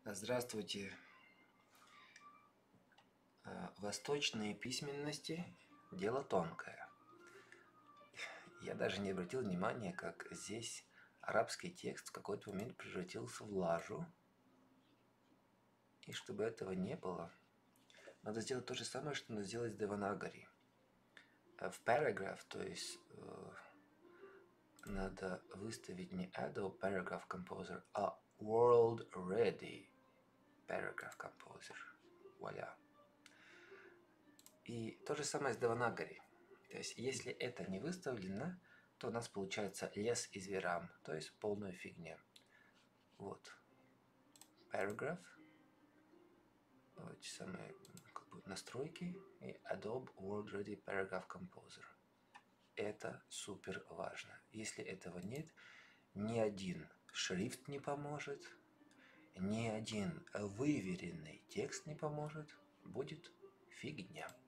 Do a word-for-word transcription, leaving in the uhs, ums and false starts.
Здравствуйте. Восточные письменности – дело тонкое. Я даже не обратил внимания, как здесь арабский текст в какой-то момент превратился в лажу. И чтобы этого не было, надо сделать то же самое, что надо сделать с Деванагари. В paragraph, то есть э, надо выставить не Adobe Paragraph Composer, а World Ready Paragraph Composer. Вуаля. И то же самое с Деванагари. То есть, если это не выставлено, то у нас получается лес из верам, то есть полная фигня. Вот. Paragraph. Вот эти самые как бы, настройки и Adobe World Ready Paragraph Composer. Это супер важно. Если этого нет, ни один шрифт не поможет, ни один выверенный текст не поможет, будет фигня.